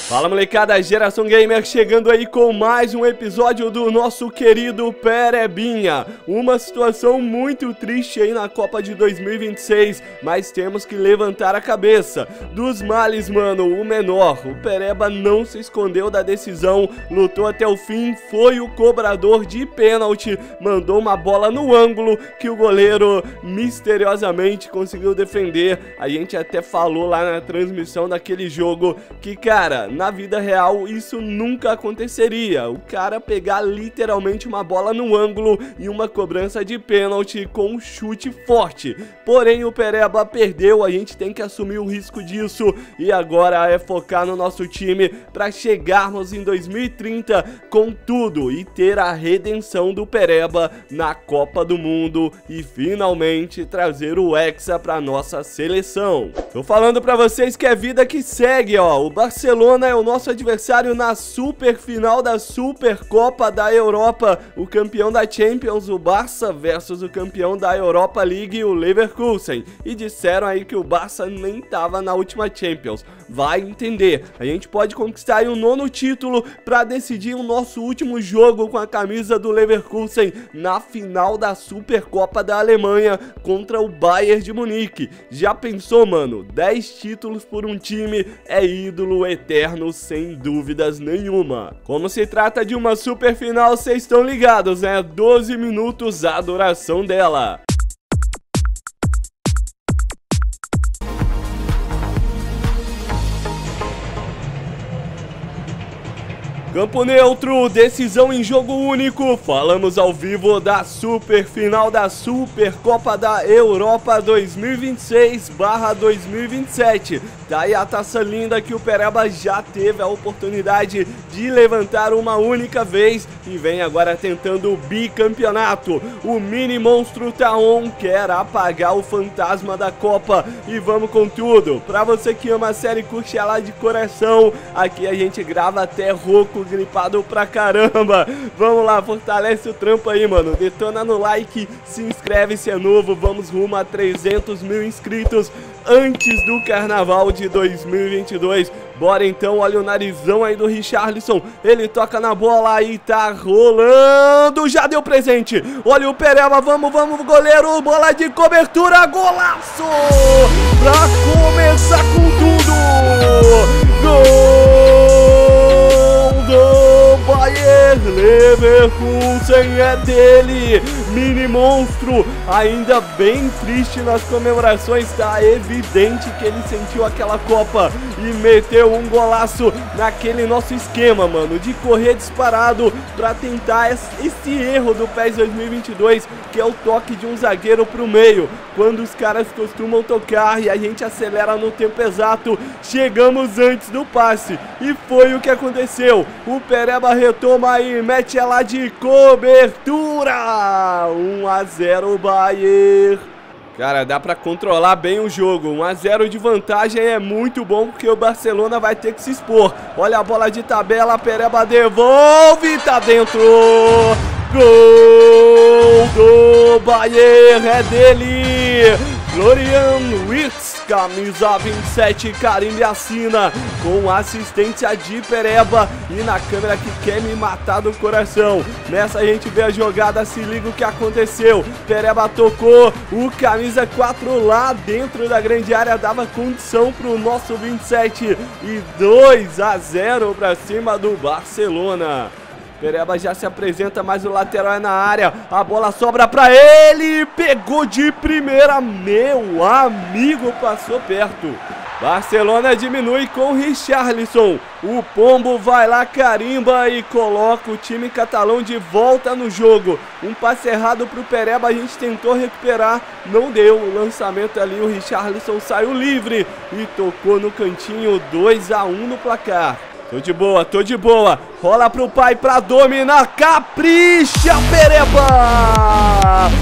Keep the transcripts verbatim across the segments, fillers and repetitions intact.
Fala molecada, Geração Gamer chegando aí com mais um episódio do nosso querido Perebinha. Uma situação muito triste aí na Copa de dois mil e vinte e seis, mas temos que levantar a cabeça. Dos males, mano, o menor, o Pereba não se escondeu da decisão, lutou até o fim, foi o cobrador de pênalti, mandou uma bola no ângulo que o goleiro misteriosamente conseguiu defender. A gente até falou lá na transmissão daquele jogo que, cara, na vida real isso nunca aconteceria, o cara pegar literalmente uma bola no ângulo e uma cobrança de pênalti com um chute forte. Porém o Pereba perdeu, a gente tem que assumir o risco disso e agora é focar no nosso time para chegarmos em dois mil e trinta com tudo e ter a redenção do Pereba na Copa do Mundo e finalmente trazer o Hexa para nossa seleção. Tô falando para vocês que é vida que segue, ó. O Barcelona é o nosso adversário na super final da Supercopa da Europa, o campeão da Champions, o Barça versus o campeão da Europa League, o Leverkusen, e disseram aí que o Barça nem tava na última Champions. Vai entender, a gente pode conquistar aí um nono título para decidir o nosso último jogo com a camisa do Leverkusen na final da Supercopa da Alemanha contra o Bayern de Munique. Já pensou, mano? dez títulos por um time é ídolo eterno sem dúvidas nenhuma. Como se trata de uma super final, vocês estão ligados, né? doze minutos a duração dela. Campo neutro, decisão em jogo único, falamos ao vivo da super final da Supercopa da Europa dois mil e vinte e seis barra dois mil e vinte e sete. Tá aí a taça linda que o Pereba já teve a oportunidade de levantar uma única vez e vem agora tentando o bicampeonato. O mini monstro Taon quer apagar o fantasma da Copa e vamos com tudo. Pra você que ama a série e curte ela de coração, aqui a gente grava até rouco, gripado pra caramba. Vamos lá, fortalece o trampo aí, mano. Detona no like, se inscreve se é novo. Vamos rumo a trezentos mil inscritos antes do carnaval de dois mil e vinte e dois. Bora então, olha o narizão aí do Richarlison. Ele toca na bola e tá rolando. Já deu presente. Olha o Pereba, vamos, vamos, goleiro. Bola de cobertura, golaço! Pra começar com tudo. Gol! Bayern Leverkusen é dele, mini monstro, ainda bem triste nas comemorações, tá evidente que ele sentiu aquela Copa e meteu um golaço naquele nosso esquema, mano, de correr disparado pra tentar esse erro do PES dois mil e vinte e dois, que é o toque de um zagueiro pro meio, quando os caras costumam tocar e a gente acelera no tempo exato, chegamos antes do passe, e foi o que aconteceu. O Pereba retoma e mete ela de cobertura. um a zero Bayern. Cara, dá pra controlar bem o jogo. um a zero de vantagem é muito bom porque o Barcelona vai ter que se expor. Olha a bola de tabela, Pereba devolve, tá dentro. Gol do Bayern, é dele. Florian Wirtz, camisa vinte e sete, carimba e assina, com assistência de Pereba e na câmera que quer me matar do coração. Nessa a gente vê a jogada, se liga o que aconteceu. Pereba tocou, o camisa quatro lá dentro da grande área dava condição pro nosso vinte e sete e dois a zero pra cima do Barcelona. Pereba já se apresenta, mas o lateral é na área. A bola sobra pra ele. Pegou de primeira. Meu amigo, passou perto. Barcelona diminui com Richarlison. O Pombo vai lá, carimba e coloca o time catalão de volta no jogo. Um passe errado pro Pereba, a gente tentou recuperar, não deu. O lançamento ali, o Richarlison saiu livre e tocou no cantinho. Dois a um no placar. Tô de boa, tô de boa. Rola pro pai pra dominar. Capricha, Pereba!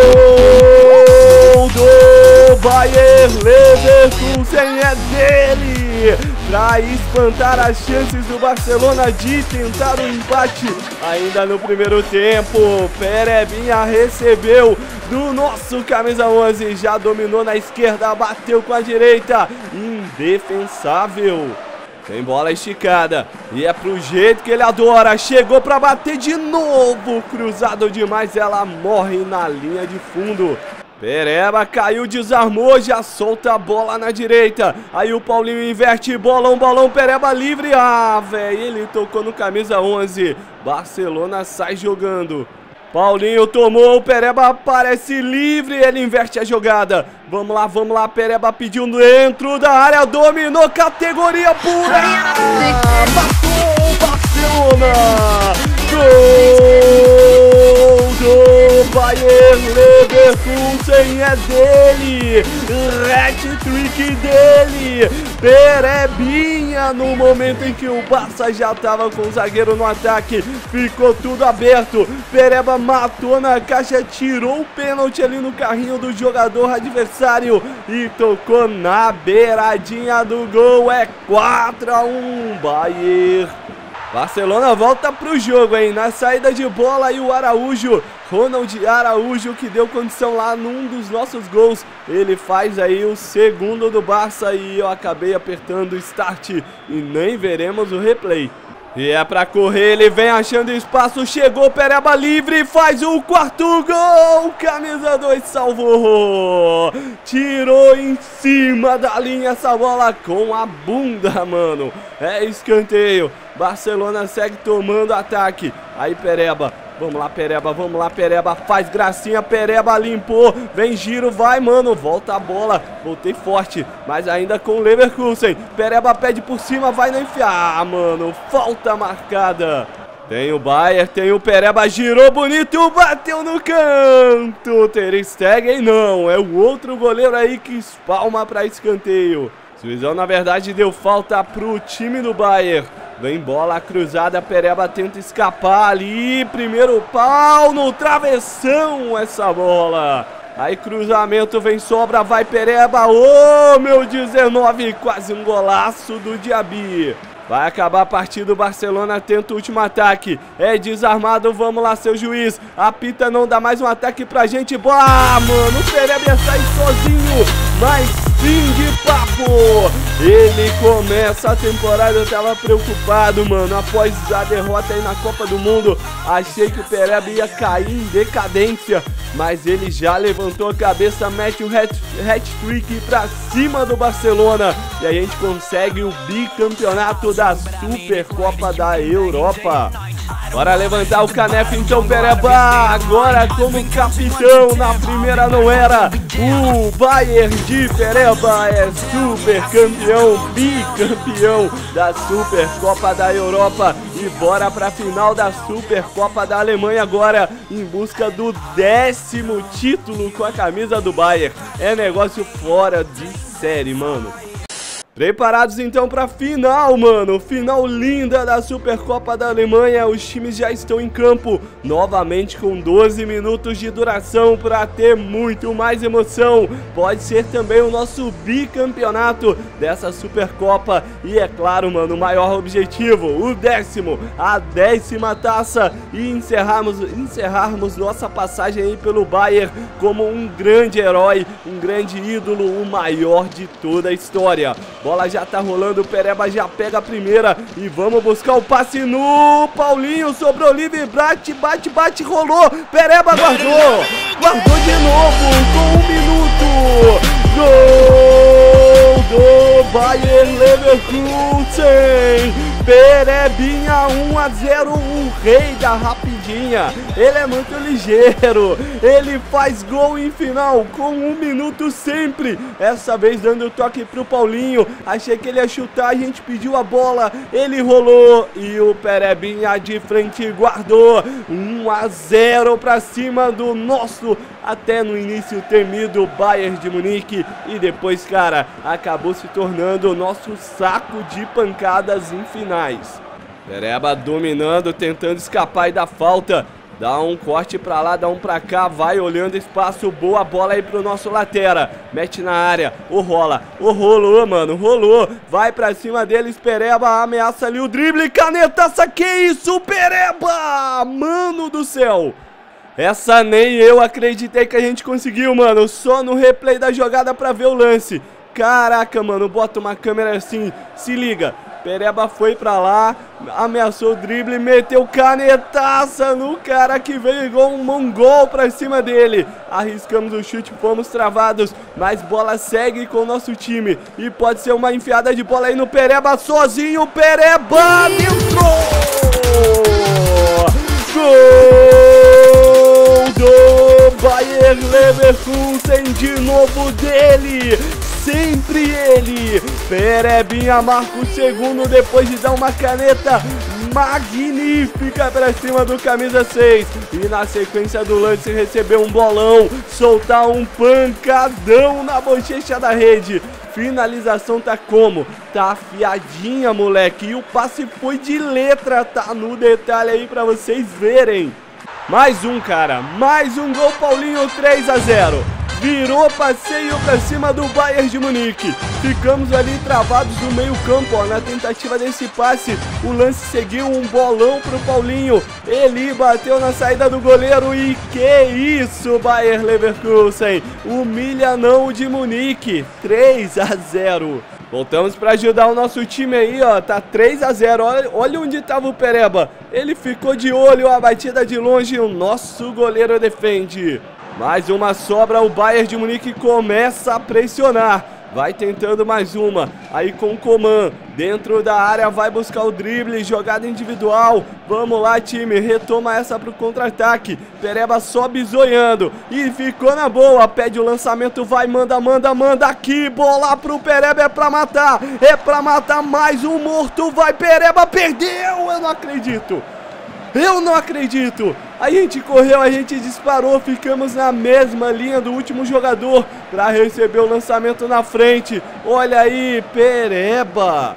Gol do Bayern Leverkusen, é dele! Pra espantar as chances do Barcelona de tentar o empate ainda no primeiro tempo. Perebinha recebeu do nosso camisa onze, já dominou na esquerda, bateu com a direita. Indefensável. Tem bola esticada e é pro jeito que ele adora. Chegou pra bater de novo. Cruzado demais, ela morre na linha de fundo. Pereba caiu, desarmou, já solta a bola na direita. Aí o Paulinho inverte, bolão, bolão, Pereba livre. Ah, velho, ele tocou no camisa onze. Barcelona sai jogando. Paulinho tomou, o Pereba aparece livre, ele inverte a jogada. Vamos lá, vamos lá, Pereba pediu dentro da área, dominou, categoria pura. Matou o Barcelona. Gol do Bayer Leverkusen, é dele. Hat-trick dele. Perebinha no momento em que o Barça já estava com o zagueiro no ataque. Ficou tudo aberto. Pereba matou na caixa, tirou o pênalti ali no carrinho do jogador adversário e tocou na beiradinha do gol. É quatro a um, Bayer. Barcelona volta pro jogo, hein? Na saída de bola aí o Araújo, Ronald Araújo, que deu condição lá num dos nossos gols. Ele faz aí o segundo do Barça e eu acabei apertando o start e nem veremos o replay. E é pra correr, ele vem achando espaço, chegou, Pereba livre, faz o quarto gol, camisa dois salvou, tirou em cima da linha essa bola com a bunda, mano, é escanteio, Barcelona segue tomando ataque, aí Pereba, vamos lá Pereba, vamos lá Pereba, faz gracinha, Pereba limpou, vem giro, vai mano, volta a bola, voltei forte, mas ainda com o Leverkusen, Pereba pede por cima, vai não enfiar, ah, mano, falta marcada. Tem o Bayer, tem o Pereba, girou bonito, bateu no canto, Ter Stegen não, é o outro goleiro aí que espalma para escanteio. Juizão na verdade deu falta pro time do Bayer. Vem bola cruzada, Pereba tenta escapar ali, primeiro pau no travessão essa bola. Aí cruzamento, vem sobra, vai Pereba, ô oh, meu dezenove, quase um golaço do Diaby. Vai acabar a partida, o Barcelona tenta o último ataque, é desarmado, vamos lá seu juiz, apita, não dá mais um ataque pra gente, ah mano, o Pereba ia sair sozinho, mas fim de papo, ele começa a temporada, eu tava preocupado mano, após a derrota aí na Copa do Mundo, achei que o Pereba ia cair em decadência, mas ele já levantou a cabeça, mete o hat-trick pra cima do Barcelona, e a gente consegue o bicampeonato da Supercopa da Europa. Bora levantar o caneco então, Pereba, agora como capitão, na primeira não era, o Bayer de Pereba é super campeão, bicampeão da Supercopa da Europa e bora pra final da Supercopa da Alemanha agora, em busca do décimo título com a camisa do Bayer, é negócio fora de série, mano. Preparados então pra final, mano, final linda da Supercopa da Alemanha, os times já estão em campo, novamente com doze minutos de duração pra ter muito mais emoção, pode ser também o nosso bicampeonato dessa Supercopa e é claro, mano, o maior objetivo, o décimo, a décima taça e encerrarmos, encerrarmos nossa passagem aí pelo Bayer como um grande herói, um grande ídolo, o maior de toda a história. Bola já tá rolando, o Pereba já pega a primeira e vamos buscar o passe no Paulinho, sobrou livre, bate, bate, bate, rolou, Pereba guardou, guardou de novo, com um minuto, gol do Bayer Leverkusen, Perebinha um a zero, o rei da rapidinha, ele é muito ligeiro, ele faz gol em final com um minuto sempre, essa vez dando o toque pro Paulinho, achei que ele ia chutar, a gente pediu a bola, ele rolou e o Perebinha de frente guardou, um a zero pra cima do nosso, até no início temido Bayern de Munique e depois, cara, acabou se tornando o nosso saco de pancadas em finais. Pereba dominando, tentando escapar e dar falta. Dá um corte pra lá, dá um pra cá, vai olhando espaço, boa bola aí pro nosso latera. Mete na área, o rola, o rolou, mano, rolou. Vai pra cima deles, Pereba, ameaça ali o drible, canetaça, que isso, Pereba! Mano do céu! Essa nem eu acreditei que a gente conseguiu, mano, só no replay da jogada pra ver o lance. Caraca, mano, bota uma câmera assim, se liga. Pereba foi pra lá, ameaçou o drible, meteu canetaça no cara que veio igual um mongol pra cima dele. Arriscamos o chute, fomos travados, mas bola segue com o nosso time. E pode ser uma enfiada de bola aí no Pereba, sozinho, Pereba entrou! Gol do Bayer Leverkusen, de novo dele! Sempre ele, Perebinha marca o segundo depois de dar uma caneta magnífica pra cima do camisa seis. E na sequência do lance recebeu um bolão, soltar um pancadão na bochecha da rede. Finalização tá como? Tá afiadinha, moleque. E o passe foi de letra, tá no detalhe aí pra vocês verem. Mais um, cara, mais um gol, Paulinho, três a zero. Virou passeio pra cima do Bayern de Munique. Ficamos ali travados no meio campo, ó, na tentativa desse passe. O lance seguiu, um bolão pro Paulinho. Ele bateu na saída do goleiro e que isso, Bayer Leverkusen. Humilha não o de Munique, três a zero. Voltamos para ajudar o nosso time aí, ó, tá três a zero, olha, olha onde tava o Pereba. Ele ficou de olho, a batida de longe, o nosso goleiro defende. Mais uma sobra, o Bayern de Munique começa a pressionar. Vai tentando mais uma, aí com o Coman, dentro da área, vai buscar o drible, jogada individual. Vamos lá, time, retoma essa pro contra-ataque. Pereba sobe zoiando e ficou na boa, pede o lançamento, vai, manda, manda, manda aqui, bola pro Pereba, é pra matar, é pra matar, mais um morto, vai, Pereba, perdeu, eu não acredito. Eu não acredito! A gente correu, a gente disparou, ficamos na mesma linha do último jogador para receber o lançamento na frente. Olha aí, Pereba!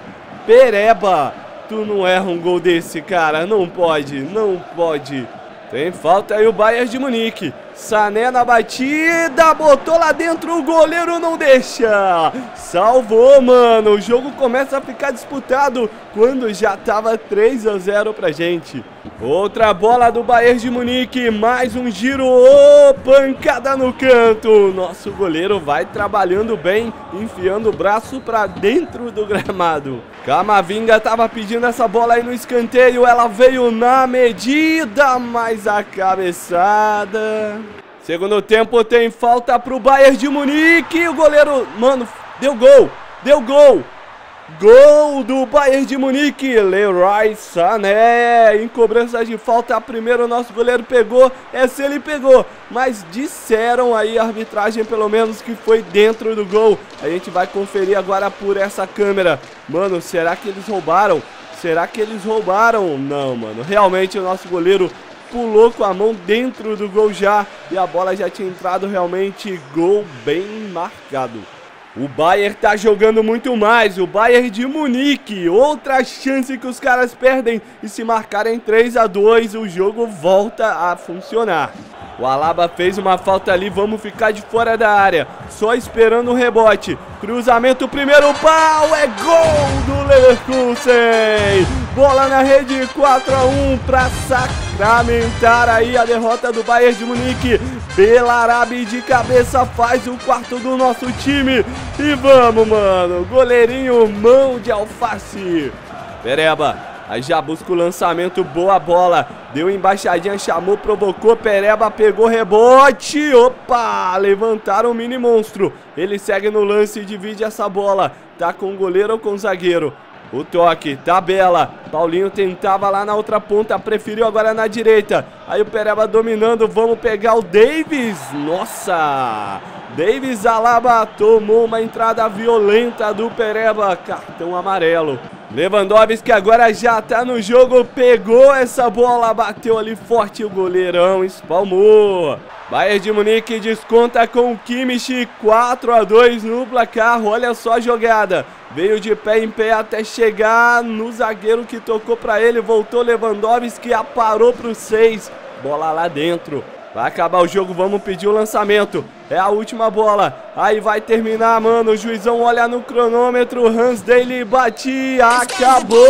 Pereba! Tu não erra um gol desse, cara. Não pode, não pode. Tem falta aí o Bayern de Munique. Sané na batida, botou lá dentro, o goleiro não deixa. Salvou, mano. O jogo começa a ficar disputado quando já tava três a zero pra gente. Outra bola do Bayern de Munique, mais um giro, oh, pancada no canto. Nosso goleiro vai trabalhando bem, enfiando o braço pra dentro do gramado. Camavinga tava pedindo essa bola aí no escanteio, ela veio na medida, mas a cabeçada. Segundo tempo tem falta pro Bayern de Munique, o goleiro, mano, deu gol, deu gol. Gol do Bayern de Munique, Leroy Sané, em cobrança de falta, primeiro o nosso goleiro pegou, essa ele pegou, mas disseram aí a arbitragem pelo menos que foi dentro do gol. A gente vai conferir agora por essa câmera. Mano, será que eles roubaram? Será que eles roubaram? Não, mano, realmente o nosso goleiro pulou com a mão dentro do gol já, e a bola já tinha entrado, realmente gol bem marcado. O Bayern tá jogando muito mais, o Bayern de Munique, outra chance que os caras perdem, e se marcarem três a dois, o jogo volta a funcionar. O Alaba fez uma falta ali, vamos ficar de fora da área, só esperando o rebote. Cruzamento, primeiro pau, é gol do Leverkusen! Bola na rede, quatro a um para sacramentar aí a derrota do Bayern de Munique. Belarabe de cabeça faz o quarto do nosso time. E vamos, mano, goleirinho, mão de alface. Pereba, aí já busca o lançamento, boa bola. Deu embaixadinha, chamou, provocou, Pereba pegou rebote. Opa, levantaram o mini monstro. Ele segue no lance e divide essa bola. Tá com o goleiro ou com o zagueiro? O toque, tabela, Paulinho tentava lá na outra ponta, preferiu agora na direita. Aí o Pereba dominando, vamos pegar o Davis. Nossa, Davis Alaba tomou uma entrada violenta do Pereba, cartão amarelo. Lewandowski agora já tá no jogo, pegou essa bola, bateu ali forte, o goleirão espalmou. Bayern de Munique desconta com o Kimmich, quatro a dois no placar, olha só a jogada. Veio de pé em pé até chegar no zagueiro que tocou pra ele, voltou Lewandowski, aparou pro seis, bola lá dentro. Vai acabar o jogo, vamos pedir o lançamento. É a última bola. Aí vai terminar, mano. O juizão olha no cronômetro. Hans Daly bate. Acabou!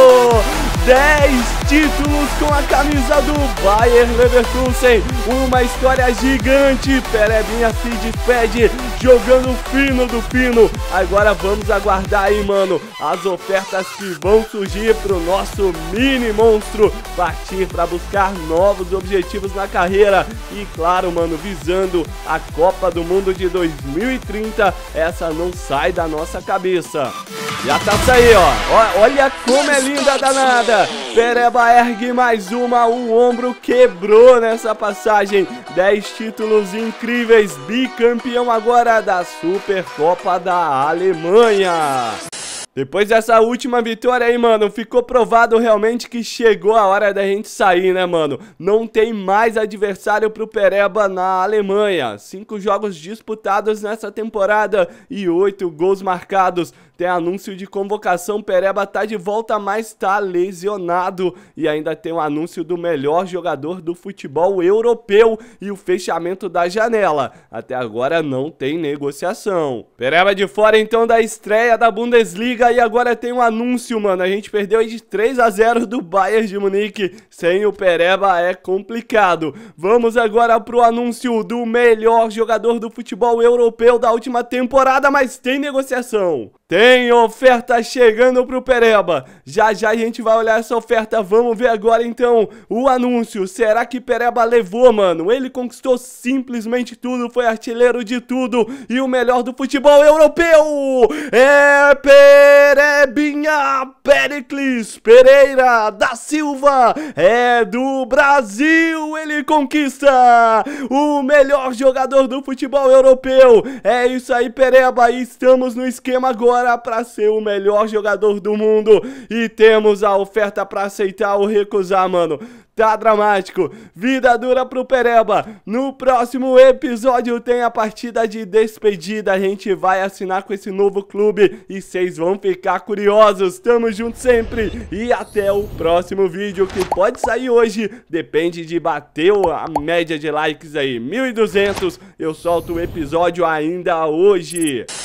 dez títulos com a camisa do Bayer Leverkusen. Uma história gigante. Perebinha se despede jogando fino do fino. Agora vamos aguardar aí, mano, as ofertas que vão surgir pro nosso mini monstro partir para buscar novos objetivos na carreira. E claro, mano, visando a Copa do Mundo de dois mil e trinta, essa não sai da nossa cabeça. E a taça aí, ó, olha como é linda a danada. Pereba ergue mais uma, o ombro quebrou nessa passagem. dez títulos incríveis, bicampeão agora da Supercopa da Alemanha. Depois dessa última vitória aí, mano, ficou provado realmente que chegou a hora da gente sair, né, mano? Não tem mais adversário pro Pereba na Alemanha. Cinco jogos disputados nessa temporada e oito gols marcados. Tem anúncio de convocação, Pereba tá de volta, mas tá lesionado. E ainda tem o anúncio do melhor jogador do futebol europeu e o fechamento da janela. Até agora não tem negociação. Pereba de fora então da estreia da Bundesliga e agora tem um anúncio, mano. A gente perdeu aí de três a zero do Bayern de Munique. Sem o Pereba é complicado. Vamos agora pro anúncio do melhor jogador do futebol europeu da última temporada, mas tem negociação. Tem oferta chegando pro Pereba. Já já a gente vai olhar essa oferta. Vamos ver agora então o anúncio. Será que Pereba levou, mano? Ele conquistou simplesmente tudo, foi artilheiro de tudo e o melhor do futebol europeu é Perebinha Pericles Pereira da Silva. É do Brasil. Ele conquista o melhor jogador do futebol europeu. É isso aí, Pereba. Estamos no esquema agora para ser o melhor jogador do mundo e temos a oferta para aceitar ou recusar, mano. Tá dramático, vida dura pro Pereba. No próximo episódio tem a partida de despedida. A gente vai assinar com esse novo clube e vocês vão ficar curiosos. Tamo junto sempre e até o próximo vídeo, que pode sair hoje. Depende de bater a média de likes aí, mil e duzentos. Eu solto o episódio ainda hoje.